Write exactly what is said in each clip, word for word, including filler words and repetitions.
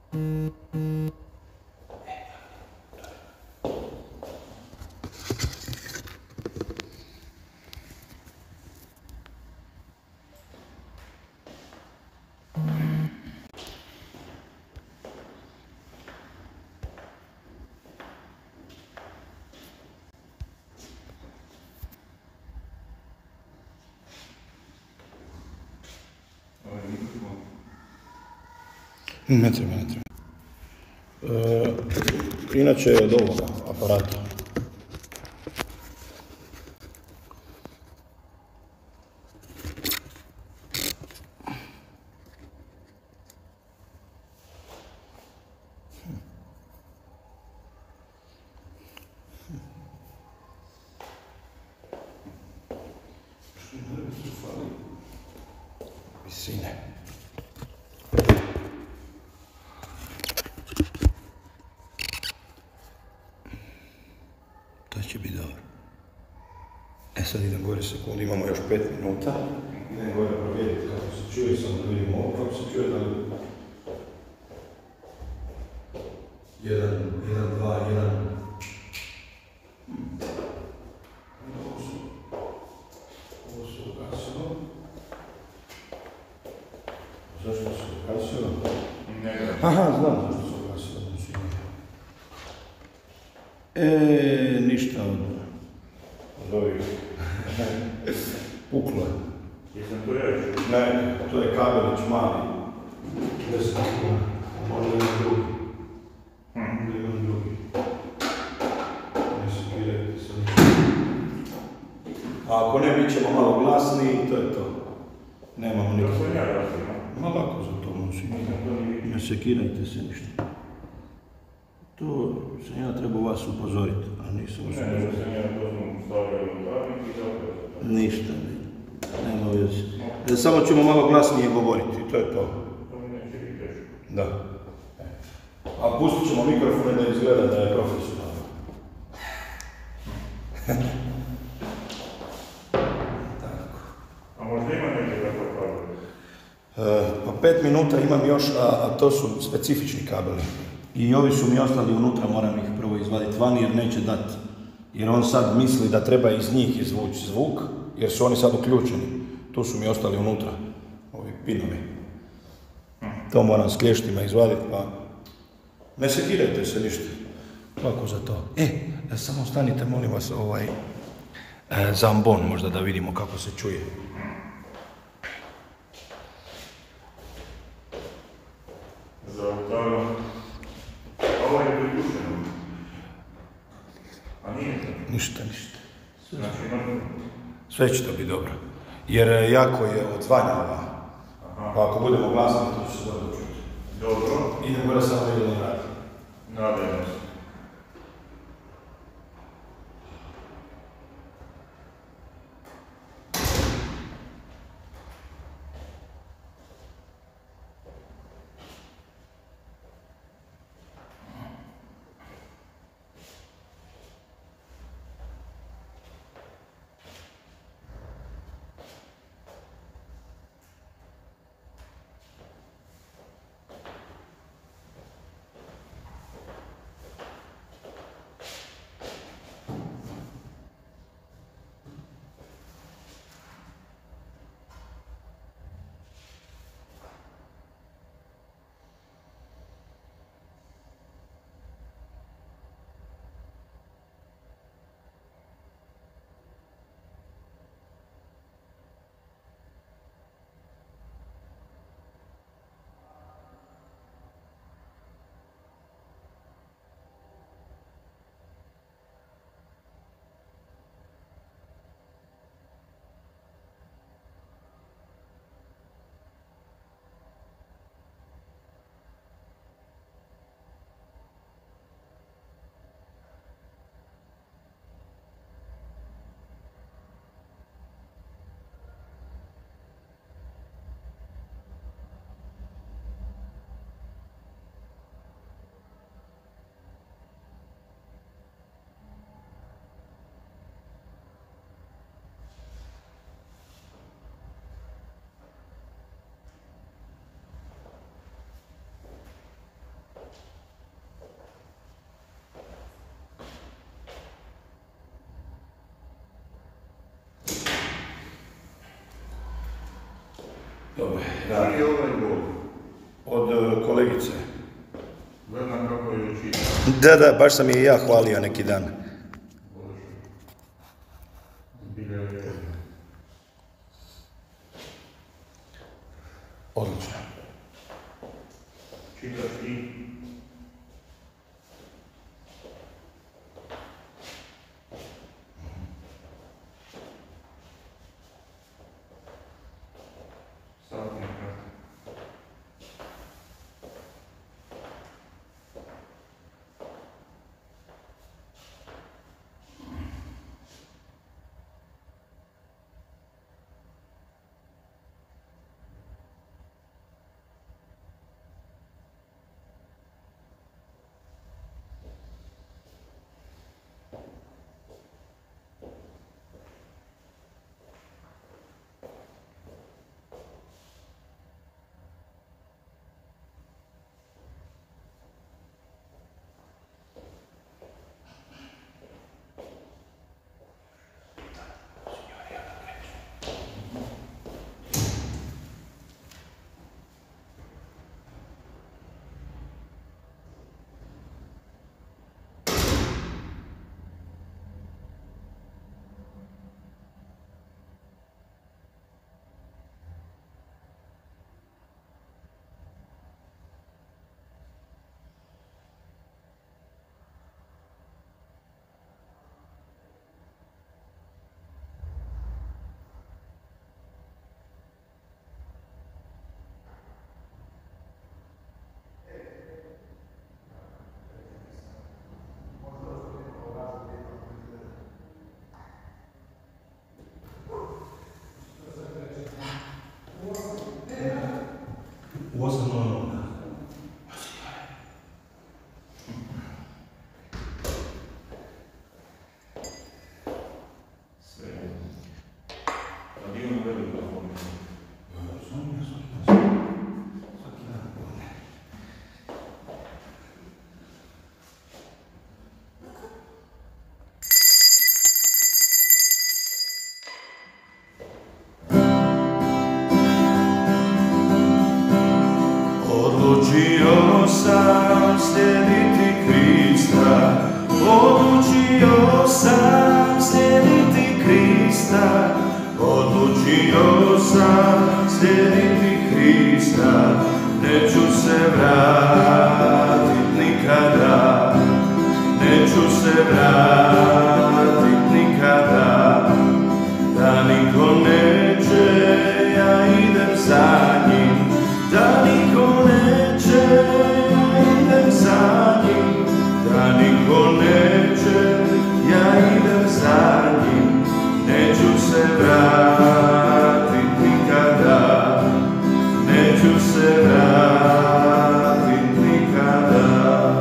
Ne treba, ne treba. E, inače je od ovoga aparata. Visine. To će biti dobro. E sad idem gore sekundu, imamo još pet minuta. Idem gore provjeriti kako se čuje, samo da vidimo ovo kako se čuje, da li... Jedan, jedan, dva, jedan... Ovo su... Ovo su ugasilo. Zašto su ugasilo? Aha, znam zašto su ugasilo. E, ništa od... od ovih... Puklo je. Jesam to ja još? Ne, to je kabelić mali. Deset kuna. Možda jedan drugi. Možda jedan drugi. Ne sekirajte se ništa. A ako ne, bit ćemo malo glasniji i to je to. Nemamo nikakve... To sam ja glasniji, Ma lako za to nosi. Ne sekirajte se ništa. To sam ja trebao vas upozoriti, a nisam vas upozoriti. Ne, ne, sam ja to sam stavio u tarnik i tako. Ništa, ne. Nema veze. E, samo ćemo malo glasnije govoriti, to je to. To mi neće biti teško. Da. A pustit ćemo mikrofone da izgleda da je profesionalno. Tako. A možda ima neki tako kabel? E, pa pet minuta imam još, a, a to su specifični kabeli. I ovi su mi ostali unutra, moram ih prvo izvaditi vani jer neće dati. Jer on sad misli da treba iz njih izvući zvuk, jer su oni sad uključeni. Tu su mi ostali unutra, ovi pinovi. To moram s klještima izvaditi, pa ne sekirajte se ništa. Lako za to. E, samo stanite, molim vas, ovaj e, za ambon, možda da vidimo kako se čuje. Za utavno. Ovo je priključeno. A nije to? Ništa, ništa. Znači ima... Sve će to biti dobro. Jer jako je odzvanjava. Pa ako budemo glasni, to će se dobro čuti. Dobro. Idem gore samo jedno vrati. Nadajmo se. Dobro, Da li je ovaj gol? od uh, kolegice. Gledam kako je učinio. Da, da, baš sam je i ja hvalio neki dan. Bože. Zbilja je. Odlično. Čitaš ti? Satnik, ne? Odlučio sam slijediti Krista, odlučio sam slijediti Krista, odlučio sam slijediti Krista, neću se vratit nikada, neću se vratit nikada, da niko neće, ja idem za njim, da niko neće, ja idem za njim, da niko neće, ja idem za njim, neću se vratit nikada, neću se vratit nikada.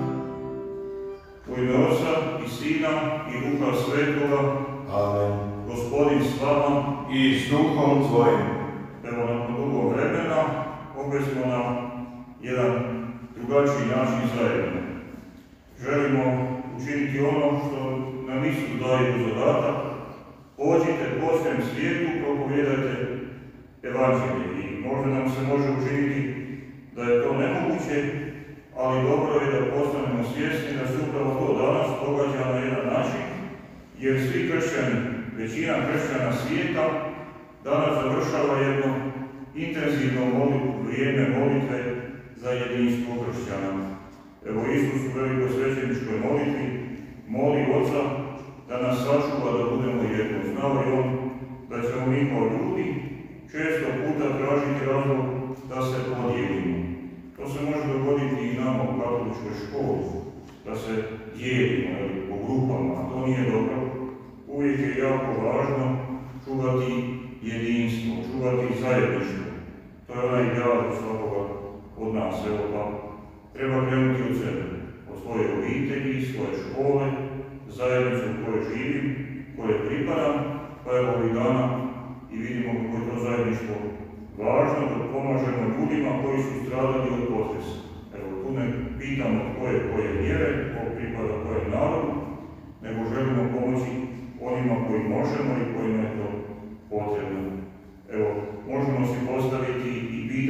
U ime Oca i Sina i Duha Svetoga, Amen. Gospodin s vama, I s duhom tvojim. evo nakon dugo vremena, opet smo na jedan drugačiji način zajedno. Želimo učiniti ono što nam Isus daje u zadatak. Pođite po svem svijetu, propovijedajte evanđelje. I možda nam se može učiniti da je to nemoguće, ali dobro je da postanemo svjesni da se upravo to danas događa na jedan način, jer svi kršćani, većina kršćana svijeta, danas završava jedno intenzivno molitvu, vrijeme molitve za jedinstvo kršćana. Evo Isus u velikosvećeničkoj molitvi moli Oca da nas sačuva da budemo jedno. Znao je On da ćemo mi kao ljudi često puta tražiti razlog da se podijelimo. To se može dogoditi i nama u katoličkoj školi, da se dijelimo po grupama, a to nije dobro. Uvijek je jako važno čuvati jedinstvo, čuvati zajedništvo. To je onaj ideal svakoga od nas. Evo pa treba krenuti od sebe, od svoje obitelji, svoje škole, zajednice u kojoj živim, koje pripadam, pa evo ovih dana i vidimo kako je to zajedništvo važno, da pomažemo ljudima koji su stradali od potresa. Evo tu ne pitamo tko je koje vjere, tko pripada kojem narodu, nego želimo pomoći onima koji možemo i kojima je to potrebno. Evo, možemo si postaviti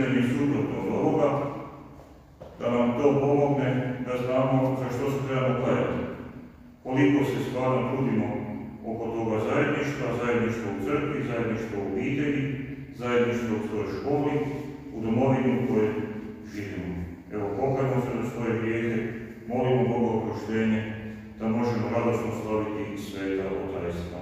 pitanje suprotno od ovoga, da nam to pomogne da znamo za što se trebamo kajati. Koliko se stvarno trudimo oko toga zajedništva, zajedništva u crkvi, zajedništva u obitelji, zajedništva u svojoj školi, u domovini u kojoj živimo. Evo, pokajmo se za svoje grijehe, molimo Boga oproštenje, da možemo radosno slaviti sveta otajstva.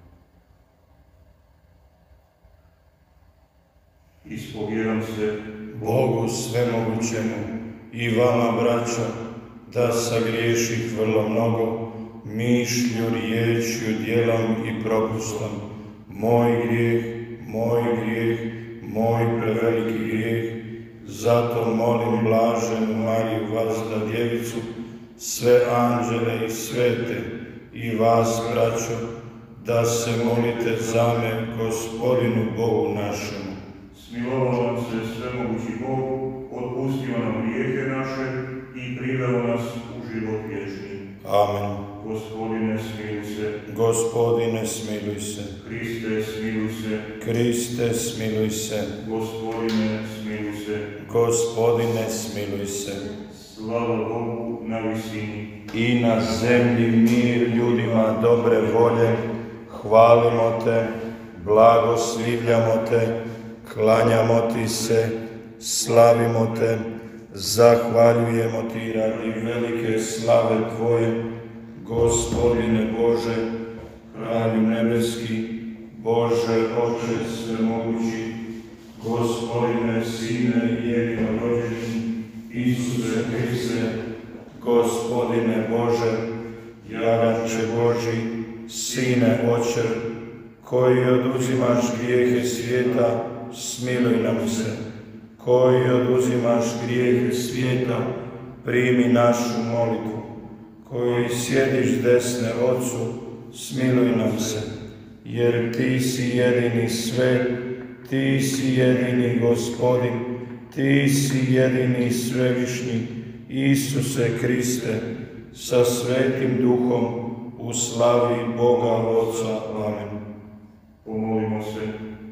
Ispovjedam se Bogu svemogućemu i vama, braćo, da sagriješih vrlo mnogo, mišlju, riječju, djelom i propustom. Moj grijeh, moj grijeh, moj preveliki grijeh. Zato molim blaženu Mariju, vazda djevicu, sve anđele i svete i vas, braćo, da se molite za me Gospodinu Bogu našemu. Smilovao nam se svemogući Bog, otpustio nam grijehe naše i priveo nas u život vječni. Amen. Gospodine, smiluj se. Gospodine, smiluj se. Kriste, smiluj se. Kriste, smiluj se. Gospodine, smiluj se. Gospodine, smiluj se. Slava Bogu na visini. I na zemlji mir ljudima dobre volje. Hvalimo te, blagoslivljamo te, klanjamo ti se, slavimo te, zahvaljujemo ti radi velike slave tvoje, Gospodine Bože, Kralju nebeski, Bože Oče svemogući, Gospodine Sine jedinorođeni, Isuse Kriste, Gospodine Bože, jaganče Boži, Sine Oče, koji oduzimaš grijehe svijeta, smiluj nam se. Koji oduzimaš grijehe svijeta, primi našu molitvu. Koji sjediš desne Otcu, smiluj nam se. Jer ti si jedini sve, ti si jedini Gospodin, ti si jedini svevišnji, Isuse Kriste, sa Svetim Duhom, u slavi Boga Oca. Amen. Pomolimo se.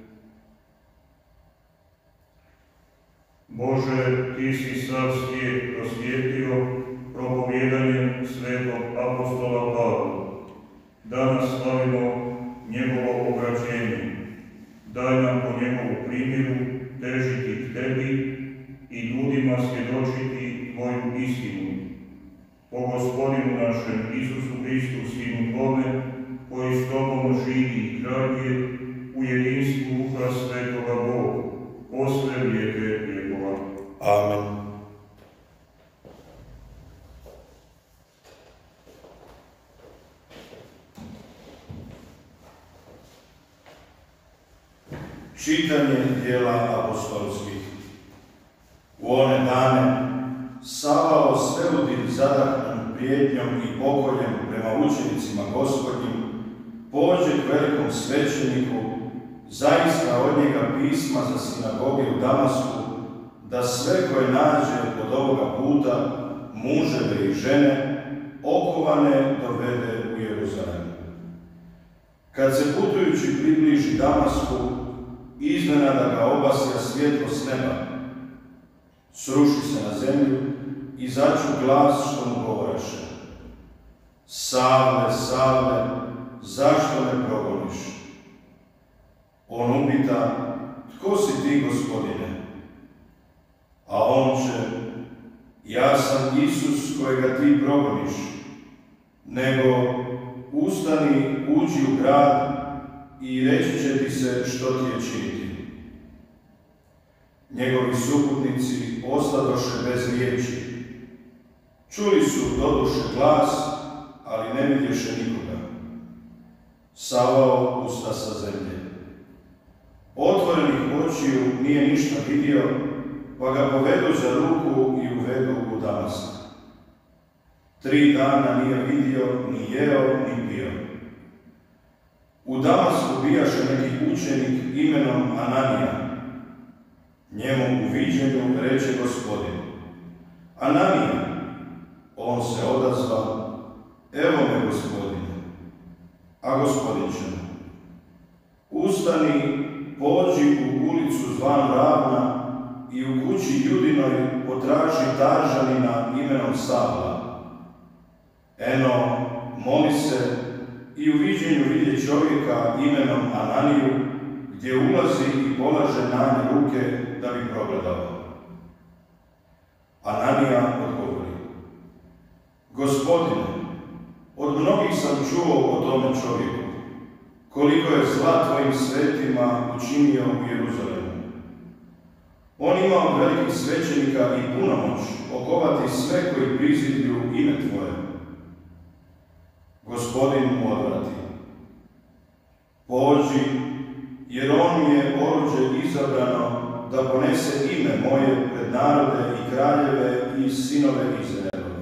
Bože, ti si sav svijet prosvijetlio propovjedanjem svetog apostola Pavla. Danas slavimo njegovo obraćenje. Daj nam po njegovu primjeru težiti k tebi i ljudima svjedočiti tvoju istinu. Po Gospodinu našem Isusu Hristu, Sinu Tvome, koji s tobom živi i kraljuje u jedinstvu Duha Svetoga Boga, posle vijeke vjekova. Amen. Čitanje djela apostolskih. U one dane Savao sveudil zadahnut prijetnjom i pokoljem prema učenicima Gospodnjim, pođe k velikom svećeniku, zaista od njega pisma za sinagoge u Damasku, da sve koje nađe od ovoga puta, muževe i žene, okovane dovede u Jeruzalem. Kad se putujući približi Damasku, iznenada ga obasja svjetlo s neba. Sruši se na zemlju i začu glas što mu govoreše: Savle, Savle, zašto me progoniš? On upita: Tko si ti, Gospodine? A on će: Ja sam Isus kojega ti progoniš. Nego ustani, uđi u grad i reći će ti se što ti je činiti. Njegovi suputnici ostadoše bez riječi. Čuli su doduše glas, ali ne vidješe nikoga. Savao usta sa zemlje. Otvorenih očiju nije ništa vidio, pa ga povedu za ruku i uvedu u Damask. Tri dana nije vidio, ni jeo, ni pio. U Damasku bijaše neki učenik imenom Ananija. Njemu u viđenju reče Gospodin: Ananija. On se odazvao: Evo me, Gospodine. A Gospodin će mu: Ustani, pođi u ulicu zvanu Ravna i imenom Savla. Eno, moli se i u viđenju vidje čovjeka imenom Ananiju, gdje ulazi i polaže na nje ruke da bi progledao. Ananija odgovori: Gospodine, od mnogih sam čuo o tome čovjeku, koliko je zla tvojim svetima učinio u Jeruzalemu. On ima od velikih svećenika i punomoć okovati sve koji prizivlju ime tvoje. Gospodin mu odvrati: Pođi, jer on mi je oruđe izabrano da ponese ime moje pred narode i kraljeve i sinove Izraelove.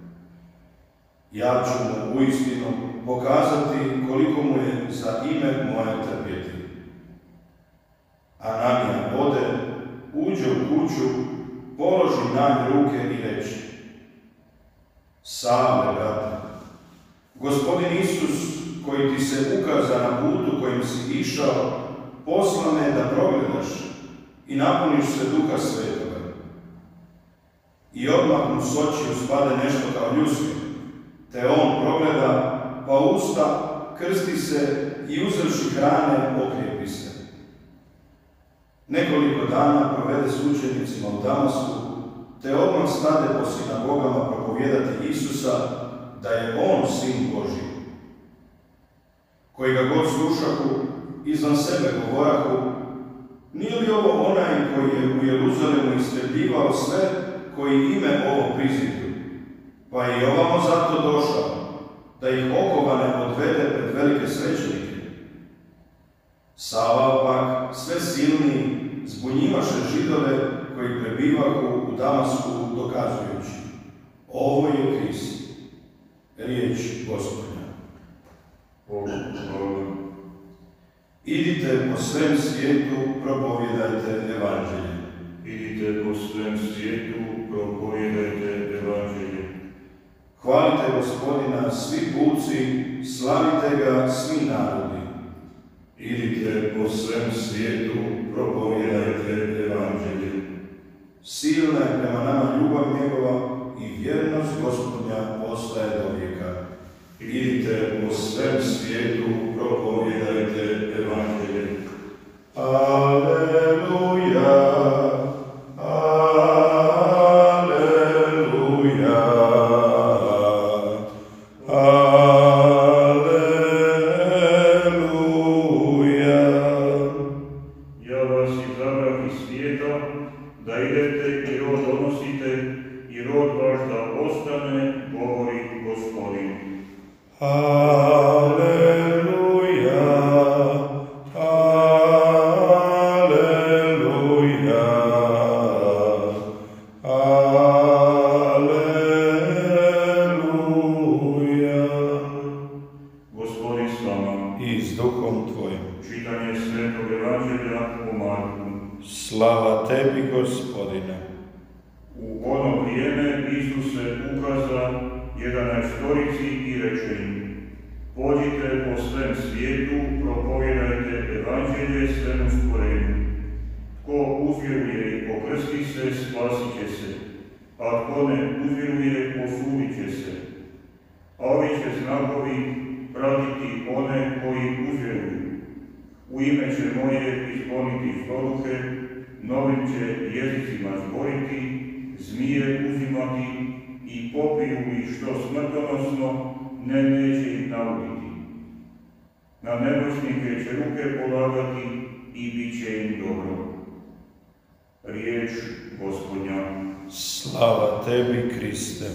Ja ću mu uistinu pokazati koliko mu je za ime moje trpjeti. Ananija ode, uđe u kuću, položi na nje ruke i reče: Savle, brate, Gospodin Isus, koji ti se ukaza na putu kojim si išao, posla me da progledaš i napuniš se Duha Svetoga. I odmah mu s očiju spade nešto kao ljuske, te on progleda, pa usta, krsti se i uzevši hrane okrijepi se. Nekoliko dana provede s učenicima u Damasku, te odmah stade po sinagogama propovijedati Isusa da je on Sin Božji. Koji ga god slušahu, izvan sebe govorahu: Nije li ovo onaj koji je u Jeruzalemu istrebljivao sve koji ime ovo prizivlju, pa je i ovamo zato došao, da ih okovane odvede pred velike svećenike? Savao pak, sve silniji, zbunjivaše Židove koji prebivahu u Damasku, dokazujući: Ovo je Krist, riječ Gospodnja. Idite po svem svijetu, propovijedajte evanđelje. Idite po svem svijetu, propovijedajte evanđelje. Hvalite Gospodina svi puci, slavite ga svi narodi. Idite po svem svijetu, propovijedajte evanđelje. Silna je prema nama ljubav njegova i vjernost Gospodnja ostaje do vijeka. Idite po svem svijetu, propovijedajte evanđelje. Aleluja, aleluja, aleluja. Ja vas izabrah iz svijeta, da idete i rod donosite, i rod vaš da ostane, govori Gospodin. Aleluja, aleluja, aleluja. Gospodin s vama. I s duhom tvojim. Čitanje Svetog evanđelja po Marku. Slava tebi, Gospodine. U ono vrijeme Isus se ukaza jedanaestorici i reče im: Pođite po svem svijetu, propovijedajte evanđelje svemu stvorenju. Tko uzvjeruje i pokrsti se, spasit će se, a tko ne uzvjeruje, osudit će se. A ovi će znakovi pratiti one koji uzvjeruju. U ime će moje izgoniti zloduhe, novim će jezicima zboriti, zmije uzimati, i popiju li što smrtonosno, ne neće ih nauditi. Na nemoćnike će ruke polagati i bit će im dobro. Riječ Gospodnja. Slava tebi, Kriste.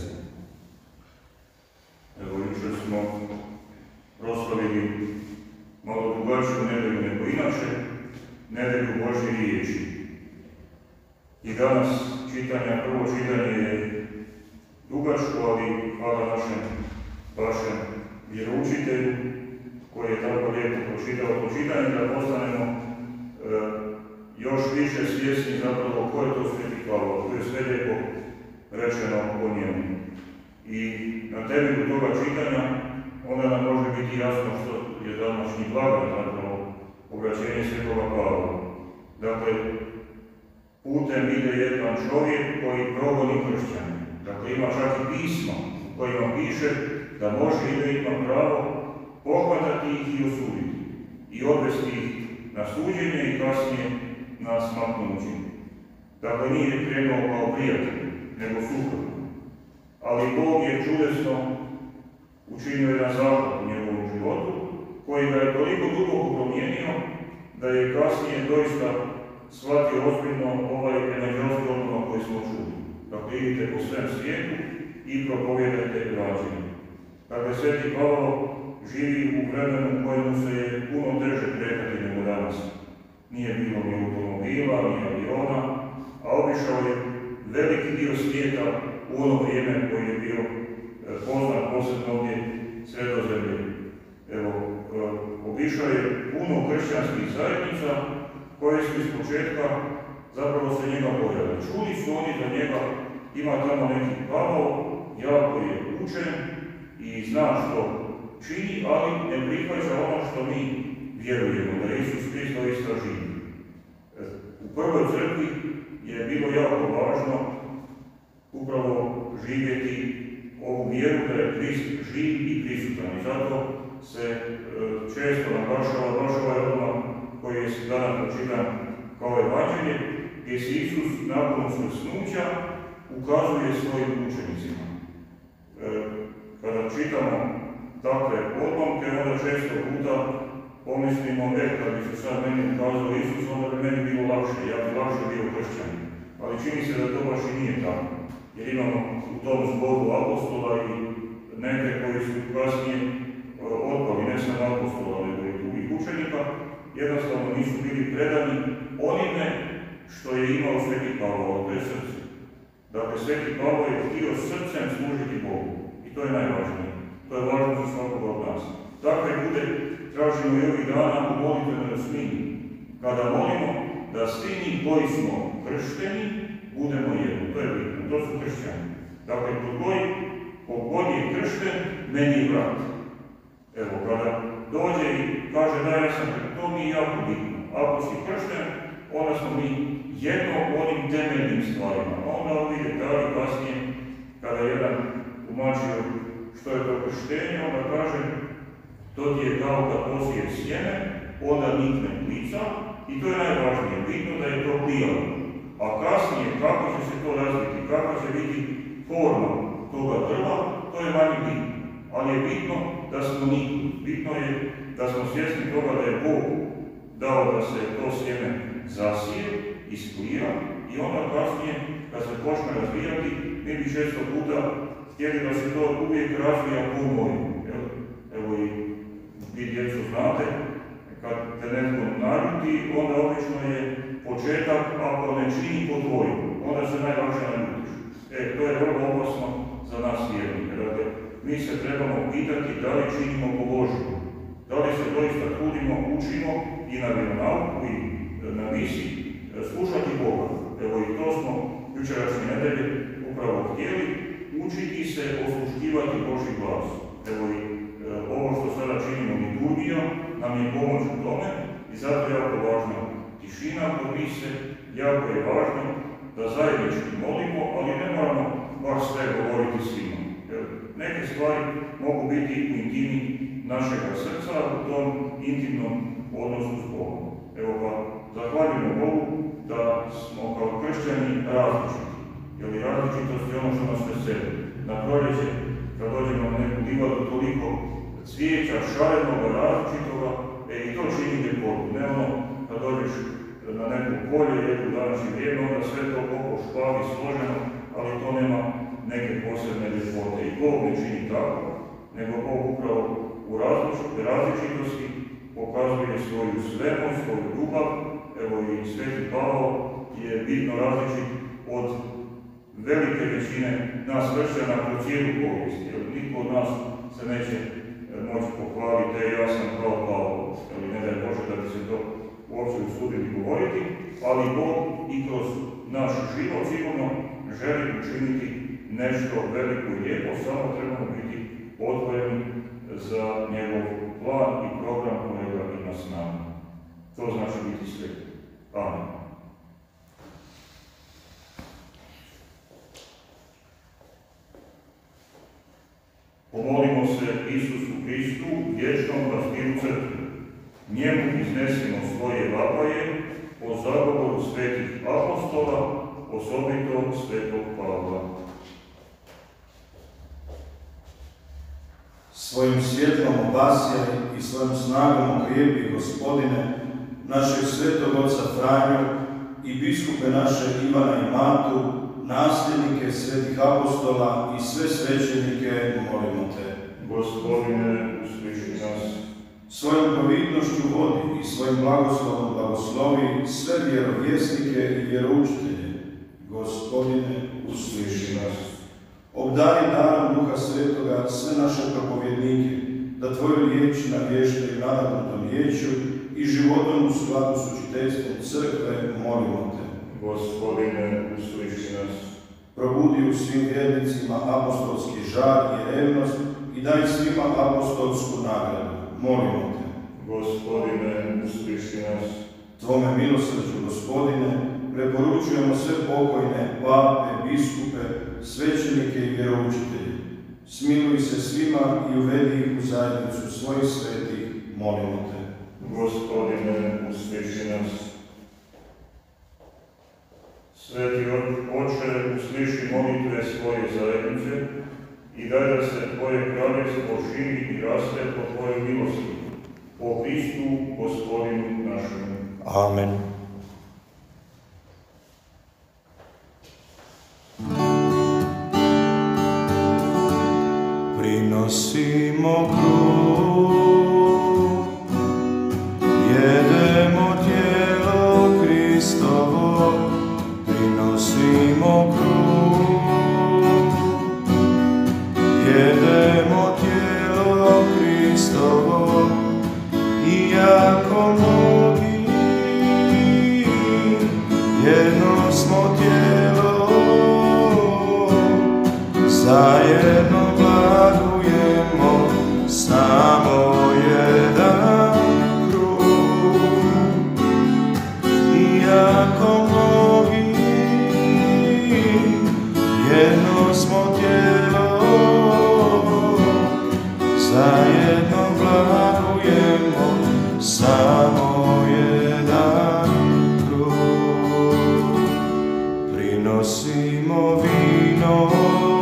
Evo, jučer smo proslavili malo drugačiju nedelju nego inače, nedelju Božje riječi. I danas čitanja, prvo čitanje je dugačko, ali hvala našem vašem vjeroučitelju koji je tako lijepo pročitao to čitanje, da postanemo e, još više svjesni zapravo ko je to Sveti Pavao. To je sve lijepo rečeno o njemu. I na temelju toga čitanja onda nam može biti jasno što je današnji blagdan, zapravo obraćenje Svetoga Pavla. Dakle, putem ide jedan čovjek koji progoni kršćane. Dakle, ima čak i pisma u kojima piše da može i da ima pravo pohvatati ih i osuditi i odvesti ih na suđenje i kasnije na smrtnu mučenje. Dakle, nije krenuo kao prijatelj, nego suprotno. Ali Bog je čudesno učinio jedan zahvat u njegovom životu, koji ga je toliko duboko promijenio, da je kasnije doista shvatio ozbiljno ovaj evanđelski odlomak koji smo čuli. Dakle, idite po svem svijetu i propovijedajte evanđelje. Dakle, Sveti Pavao živi u vremenu u kojemu se je puno teže kretati nego danas. Nije bilo ni automobila, ni aviona, a obišao je veliki dio svijeta u ono vrijeme koji je bio poznat, posebno ovdje Sredozemlje. Evo, obišao je puno kršćanskih zajednica koje su iz početka zapravo se njega bojale. Čuli su oni da njega ima tamo neki Pavao, jako je učen i zna što čini, ali ne prihvaća ono što mi vjerujemo, da je Isus Krist doista živ. U prvoj crkvi je bilo jako važno upravo živjeti ovu vjeru da je Krist živ i prisutan. I zato se e, često naglašava baš ovaj odlomak koji je danas pročitan kao evanđelje, gdje se Isus nakon uskrsnuća ukazuje svojim učenicima. E, kada čitamo takve odlomke, onda često puta pomislimo, e, kad bi se sad meni ukazao Isus, onda bi meni bilo lakše, ja bi lakše bio kršćan. Ali čini se da to baš i nije tako. Jer imamo u tom zboru apostola i neke koji su kasnije otpali, ne samo apostola, nego i drugih učenika, jednostavno nisu bili predani onime što je imao Sveti Pavao, to je srce. Dakle, Sveti Pavao je htio srcem služiti Bogu. I to je najvažnije. To je važno za svakoga od nas. Takve ljude tražimo i ovih dana u molitvenoj osmini, kada molimo da svi mi koji smo kršteni budemo jedno. To je bitno, to su kršćani. Dakle, kogod je kršten, meni je brat. Evo, kada dođe i kaže da ja sam, to mi je jako bitno. Ako si kršten, onda smo mi jedno u onim temeljnim stvarima. Onda ovi detalji kasnije, kada jedan tumačio što je to krštenje, onda kaže to ti je kao kad posije sjeme, onda nikne plica i to je najvažnije, bitno da je to plijalo. A kasnije, kako će se to razviti, kako će biti forma toga drva, to je manje bitno. Ali je bitno da smo nikli. Bitno je da smo svjesni toga da je Bog dao da se to sjeme zasije, isplira i onda kasnije, kad se počne razvijati, mi bi često puta htjeli da se to uvijek razvija po moju. Evo i vi djecu znate, kad te netko naljuti, onda obično je početak, ako ne čini po tvoju, onda se najlakše naljutiš. E, to je vrlo opasno za nas vjernike. Dakle, mi se trebamo pitati da li činimo po Božju. Da li se doista trudimo, učimo i na vjeronauku i na misi slušati Boga. Evo i to smo jučerašnje nedelje upravo htjeli, učiti se osluškivati Božji glas. Evo i e, ovo što sada činimo liturgija nam je pomoć u tome i zato je jako važna tišina kod mise, jako je važno da zajednički molimo, ali ne moramo baš sve govoriti svima. Jer neke stvari mogu biti u intimi našega srca, u tom intimnom odnosu s Bogom. Evo pa, zahvaljujemo Bogu da smo kao kršćani različiti. Jer različitost je ono što nas veseli. Na proljeće, kad dođemo na neku livadu, toliko cvijeća, šarenoga, različitoga, e i to čini ljepotu. Ne ono, kad dođeš na neko polje, jer u današnje vrijeme, onda sve to oko špavi, složeno, ali to nema neke posebne ljepote. I Bog ne čini tako, nego Bog upravo u različitosti pokazuje svoju svemost, svoju ljubav. Evo i Sveti Pavao je bitno različit od velike većine nas kršćana kroz cijelu povijest, jer niko od nas se neće moći pohvaliti, e, ja sam kao Pavao, ali ne daj Bože da bi se to uopće usudili govoriti, ali Bog i kroz naš život sigurno želi učiniti nešto veliko i lijepo, samo trebamo biti otvoreni za njegov plan i program kojega ima s nama. To znači biti sveti. Amen. Pomolimo se Isusu Kristu, vječnom pastiru crkve. Njemu iznesimo svoje vapaje o zagovoru svetih apostola, osobito svetog Pavla. Svojim svjetlom obasjaj i svojom snagom okrijepi, Gospodine, našeg svetog oca Franju i biskupe naše Ivana i Matu, nasljednike svetih apostola i sve svećenike, molimo te. Gospodine, usliši nas. Svojom providnošću vodi i svojim blagoslovom blagoslovi sve vjerovjesnike i vjeroučitelje. Gospodine, usliši nas. Obdari darom Duha Svetoga sve naše propovjednike, da Tvoju riječ navještaju nadahnutom riječju i životom u skladu s učiteljstvom crkve, molimo te. Gospodine, usliši nas. Probudi u svim vjernicima apostolski žar i revnost i daj svima apostolsku nagradu, molimo te. Gospodine, usliši nas. Tvome milosrđu, Gospodine, preporučujemo sve pokojne pape, biskupe, svećenike i vjeroučitelje. Smiluj se svima i uvedi ih u zajednicu svojih svetih, molimo te. Gospodine, usliši nas. Sveti Oče, usliši molitve svoje zajednice i daj da se Tvoje kraljevstvo širi i raste po Tvojoj milosti. Po Kristu, Gospodinu našemu. Amen. Prinosimo kruh, jedemo tijelo Kristovo, prinosimo kruh, jedemo tijelo Kristovo, iako mnogi jedno smo tijelo, zajedno gladujemo samo jedan kruh. Iako mnogi jedno smo tijelo, zajedno gladujemo samo jedan kruh. Prinosimo vino,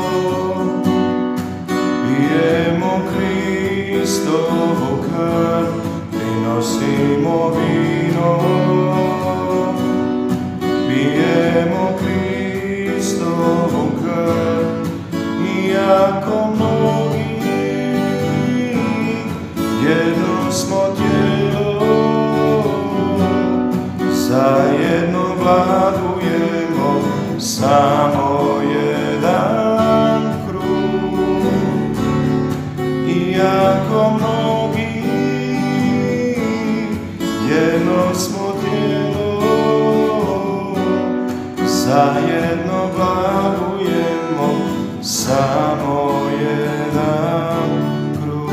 pijemo Kristovu krv, prinosimo vino, pijemo Kristovu krv, iako mnogi jedno smo tijelo, zajedno gladujemo samo jedan kruh. Iako mnogi jedno smo tijelo, zajedno gladujemo samo jedan kruh.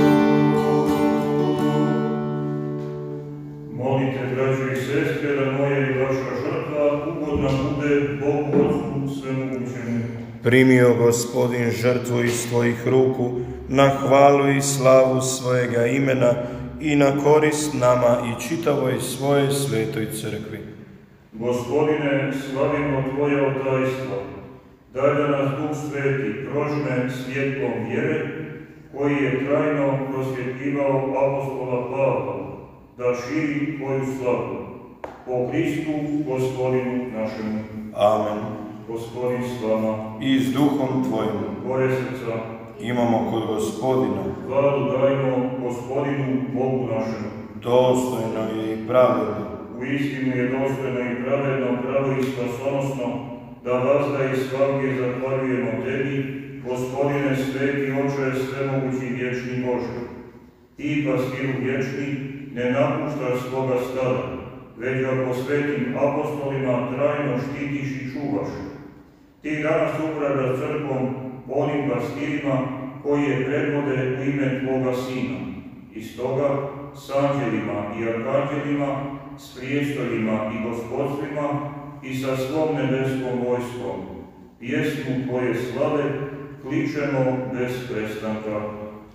Molite, braćo i sestre, da moja i vaša žrtva ugodna bude Bogu Otcu svemogućemu. Primio Gospodin žrtvu iz Tvojih ruku, na hvalu i slavu svojega imena i na korist nama i čitavoj svoje svetoj crkvi. Gospodine, slavimo Tvoje otajstvo, daj da nas Duh Sveti prožme svjetlom vjere, koji je trajno prosvjetljivao apostola Pavla, da širi Tvoju slavu. Po Kristu, Gospodinu našemu. Amen. Gospodin s vama. I s duhom Tvojim. Tvoje srca Imamo kod Gospodina. Hvalu dajmo Gospodinu Bogu našemu. Dostojno je i pravedno. U istinu je dostojno i pravedno, pravo i spasonosno, da vazda i svagdje zahvaljujemo Tebi, Gospodine sveti Oče, svemogući vječni Bože. Ti, pastiru vječni, ne napuštaš svoga stada, već ga po svetim apostolima trajno štitiš i čuvaš. Ti danas upravljaš crkvom onim pastirima koji je predvode u ime Tvoga Sina. I stoga s anđelima i arkanđelima, s prijestoljima i gospodstvima i sa svom nebeskom vojskom pjesmu Tvoje slave kličemo bez prestanka.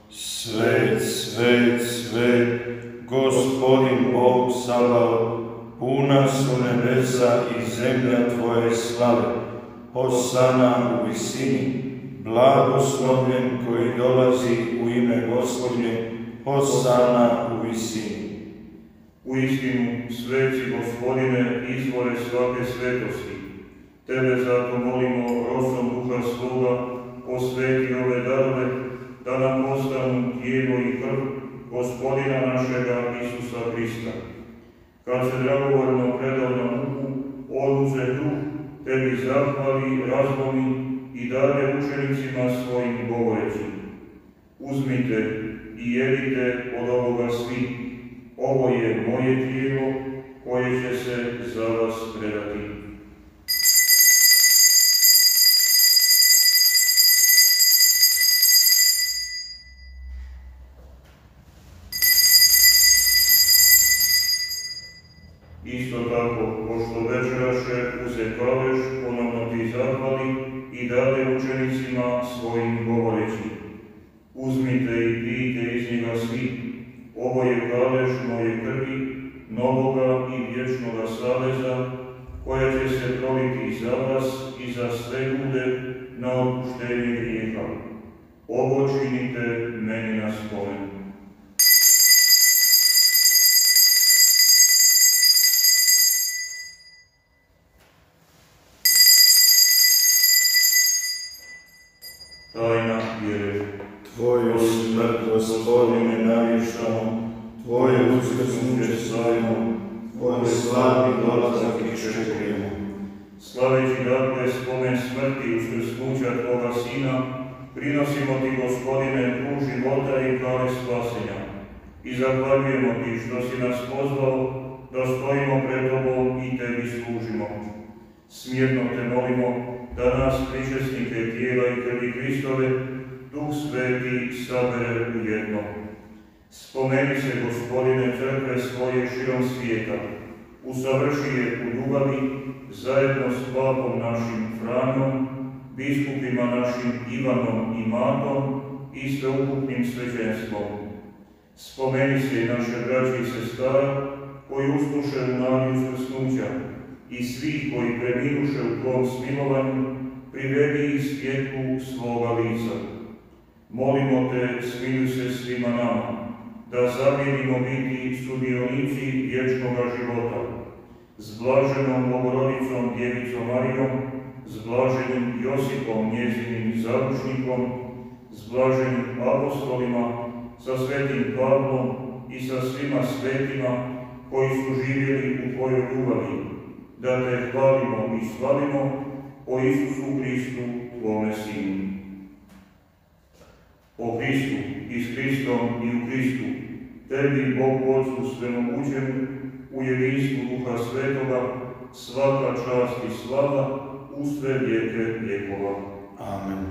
Svet, svet, svet, Gospodin Bog Sabaoth, puna su nebesa i zemlja Tvoje slave. Hosana u visini, blagoslovljen koji dolazi u ime Gospodnje, Hosana u visini. Uistinu, sveci Gospodine, izvore svake svetosti, Tebe zato molimo rosom Duha svoga, osveti ove darove, da nam postanu tijelo i krv Gospodina našega Isusa Hrista. Kad se dragovoljno predao na muku, oduze duh, Tebi zahvali, razlomi i dade učenicima svojim govoreći: uzmite i jedite od ovoga svi, ovo je moje tijelo koje će se za vas predati. Isto tako, pošto večeraše, uze kaleš, ponovno ti zahvali i dade učenicima svojim govoreći: uzmite i pijte iz njega svi, ovo je kaleš moje krvi, novoga i vječnoga saveza, koja će se proliti za vas i za sve ljude na otpuštenje grijeha. Ovo činite meni na spomen. Tajna vjere. Tvoju smrt, Gospodine, navještamo, Tvoje uskrsnuće slavimo, Tvoj slavni dolazak iščekujemo. Slaveći dakle spomen smrti i uskrsnuća Tvoga Sina, prinosimo Ti, Gospodine, kruh života i kale spasenja. I zahvaljujemo Ti što si nas pozvao da stojimo pred Tobom i Tebi služimo. Smjerno Te molimo da nas, pričesnike tijela i krvi Hristove, Duh Sveti sabere u jedno. Spomeni se, Gospodine, crkve svoje širom svijeta, usavrši je u ljubavi, zajedno s papom našim Franjom, biskupima našim Ivanom i Matom i sveukupnim svećenstvom. Spomeni se i naše braće i sestara koji usluše u nadi uskrsnuća i svih koji preminuše u Tvom smilovanju, privedi ih svjetlu svoga lica. Molimo Te, smiluj se svima nama, da zavjerimo biti sudionici vječnoga života, s blaženom Bogorodicom Djevicom Marijom, s blaženim Josipom njezinim zaručnikom, s blaženim apostolima, sa svetim Pavlom i sa svima svetima koji su živjeli u Tvojoj ljubavi, da Te hvalimo i slavimo po Isusu Hristu, Tvome Sinu. O Hristu, i s Hristom i u Hristu, Tebi, Bogu Otcu svemogućemu, u jedinstvu Duha Svetoga, svaka čast i slava u sve vijeke vjekova. Amen.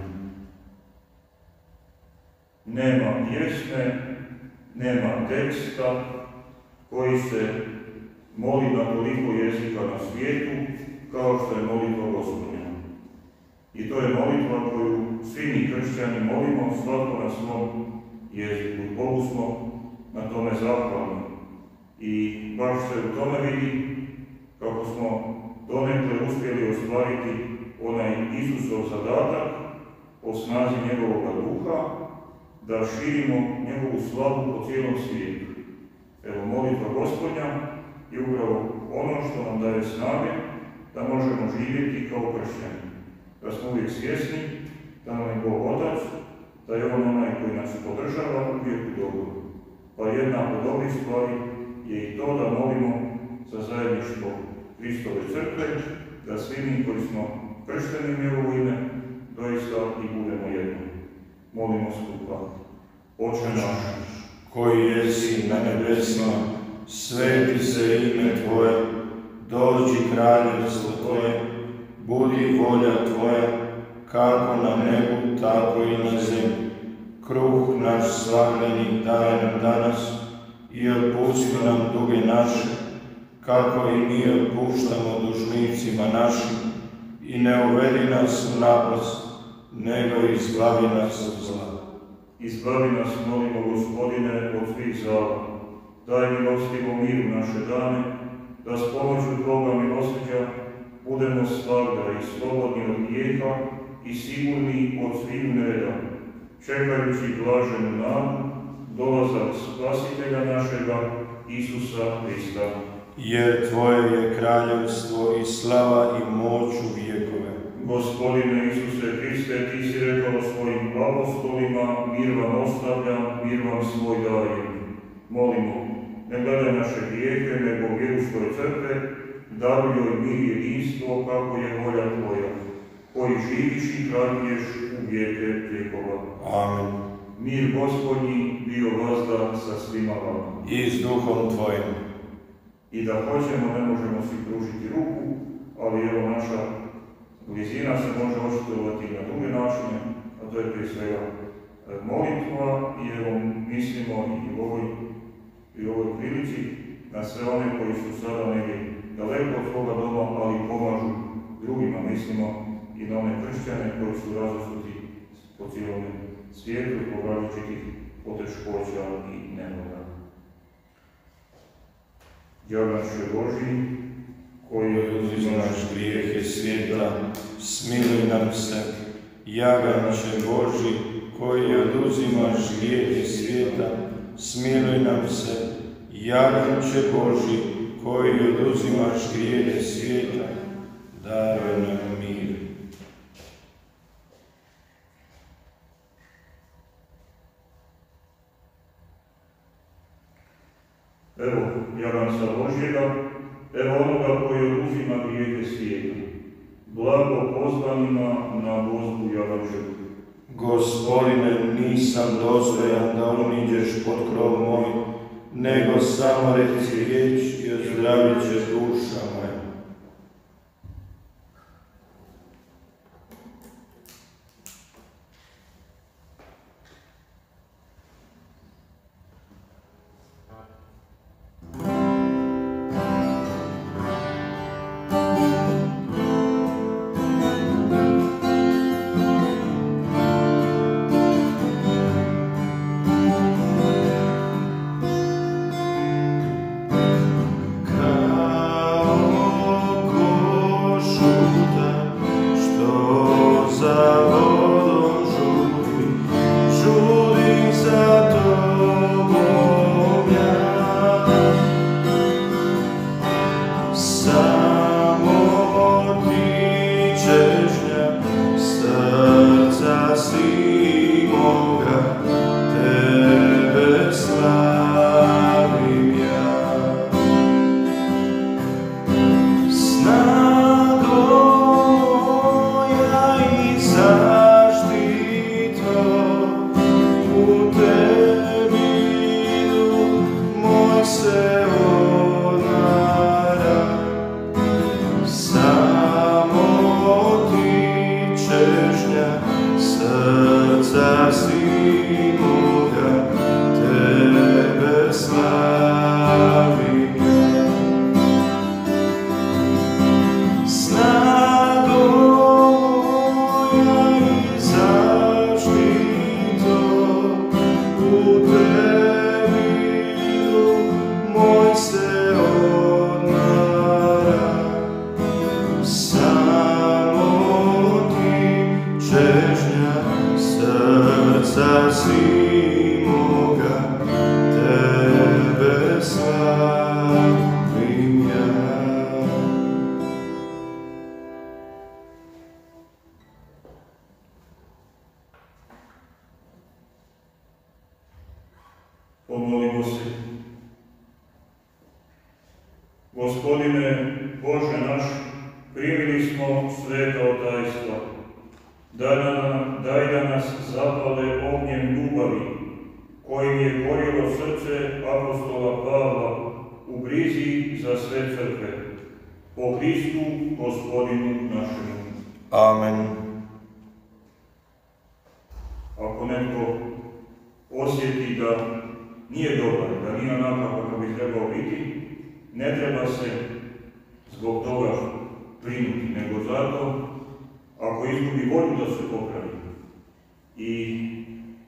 Nema pjesme, nema teksta koji se moli na toliko jezika na svijetu, kao što je molitva Gospodnja. I to je molitva koju svi mi kršćani molimo, svatko na svom jeziku. Bogu smo na tome zahvalni. I baš se u tome vidi kako smo donekle uspjeli ostvariti onaj Isusov zadatak o snazi njegovoga duha, da širimo njegovu slavu po cijelom svijetu. Evo, molitva Gospodnja je upravo ono što nam daje snage da možemo živjeti kao kršćani. Da smo uvijek svjesni da nam je Bog Otac, da je On onaj koji nas podržava uvijek u dobru. Pa jedna od dobrih stvari je i to da molimo za zajedništvo Hristove crkve, da svi mi koji smo kršteni u njegovo ime, doista i budemo jedno. Molimo skupa. Oče naš, koji jesi na nebesima, sveti se ime Tvoje, dođi kraljevstvo Tvoje, budi volja Tvoja, kako na nebu, tako i na zemlji. Kruh naš svakodnevni daj nam danas i otpusti nam duge naše, kako i mi otpuštamo dužnicima našim, i ne uvedi nas u napast, nego izbavi nas od zla. Izbavi nas, molimo, Gospodine, od svih zala. Daj milostivo miru naše dane, da s pomoću Tvoga milosrđa budemo svagda i slobodni od grijeha i sigurni od svih nereda, čekajući blaženu nadu, dolazak Spasitelja našega, Isusa Hrista. Jer Tvoje je kraljevstvo i slava i moć u vjekove. Gospodine Isuse Hriste, Ti si rekao svojim apostolima, mir vam ostavljam, mir vam svoj dajem. Molimo, ne gledaj naše grijehe, nego vjeru svoje crkve, daruj joj mir i jedinstvo, kako je volja Tvoja, koji živiš i kraljuješ u vijeke vjekova. Amen. Mir Gospodnji bio vazda sa svima vama. I s duhom Tvojim. I da hoćemo, ne možemo si pružiti ruku, ali evo naša blizina se može očitovati na druge načine, a to je prije svega molitva, i evo mislimo i u ovoj, i u ovoj prilici na sve one koji su sada negdje daleko od svoga doma, ali pomažu drugima. Mislimo i na one kršćane koji su razasuti po cijelom svijetu zbog različitih poteškoća i nevolja. Jaglače Božji, koji uzimaš grijehe svijeta, smiluj nam se. Jaglače Božji, koji oduzimaš grijehe svijeta, smiluj nam se. Jaglače Božji, koji oduzimaš grijehe svijeta, daruj nam mir. Evo jaganca Božjega, evo onoga koji oduzima grijehe svijeta. Blago pozvanima na gozbu jagančevu. Gospodine, nisam dostojan da uniđeš pod krov moj, nego samo reci riječ i ozdravit će duša moja. Pomolimo se. Gospodine Bože naš, primili smo sveta tajstva. Daj, daj da nas zapale ognjem ljubavi, kojim je gorjelo srce apostola Pavla u brizi za sve crkve. Po Hristu, Gospodinu našemu. Amen. Ako netko osjeti da nije dobar, da nije onako kako bi trebao biti, ne treba se zbog toga brinuti, nego zato, ako izgubi volju da se popravi i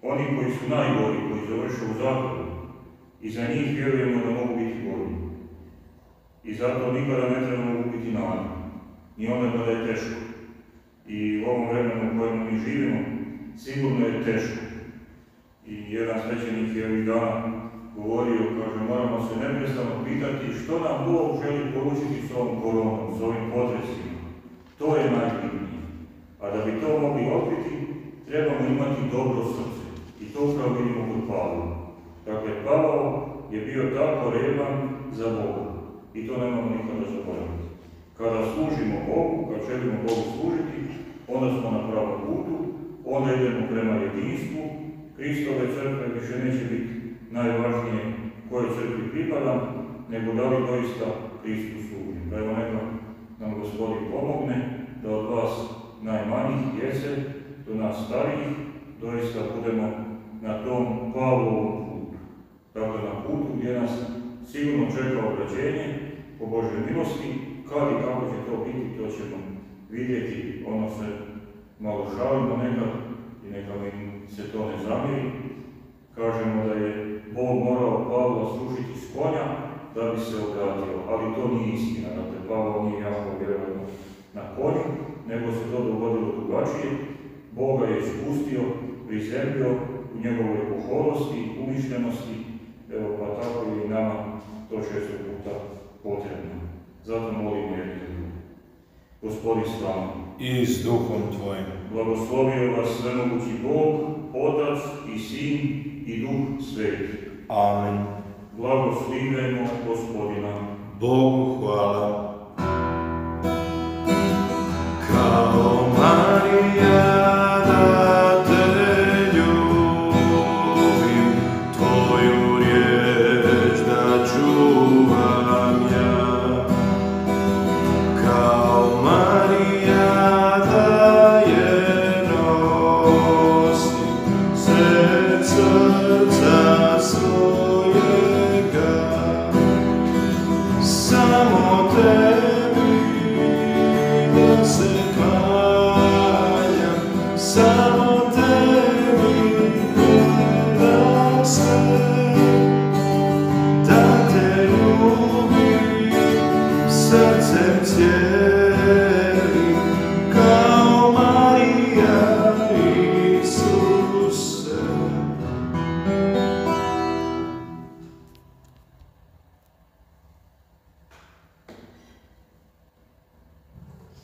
oni koji su najgori, koji završe u zatvoru, i za njih vjerujemo da mogu biti bolji. I zato nikada ne trebamo gubiti nadu, ni onda kada je teško. I u ovom vremenu u kojem mi živimo, sigurno je teško. I jedan svećenik je ovih dana govorio, kaže, moramo se neprestano pitati što nam Bog želi poručiti s ovom koronom, s ovim potresima. To je najbitnije. A da bi to mogli otkriti, trebamo imati dobro srce. I to upravo vidimo kod Pavla. Dakle, Pavao je bio tako revan za Boga. I to nemamo nikada zaboraviti. Kada služimo Bogu, kad želimo Bogu služiti, onda smo na pravom putu, onda idemo prema jedinstvu. Kristove crkve više neće biti najvažnije koje crkvi pripadam, nego da li doista Kristu služim. Pa evo neka nam Gospodin pomogne da od vas najmanjih djece do nas starijih doista budemo na tom Pavlovom putu. Dakle, na putu gdje nas sigurno čeka obraćenje po Božoj milosti. Kad i kako će to biti, to ćemo vidjeti. Ono se malo šalimo nekad i neka mi se to ne zamjeri. Kažemo da je Bog morao Pavla srušiti s konja da bi se obratio, ali to nije istina. Dakle, Pavlo nije jahao vjerojatno na konju, nego se to dogodilo drugačije. Boga je spustio, prizemljio u njegovoj oholosti, umišljenosti, evo pa tako i nama to često puta potrebno. Zato molimo jedni za druge. Gospodin s vama. I s duhom tvojim. Blagoslovio vas svemogući Bog, Otac i Sin i Duh Sveti. Amen. Blagoslivljajmo Gospodina. Bogu hvala. Kao Marija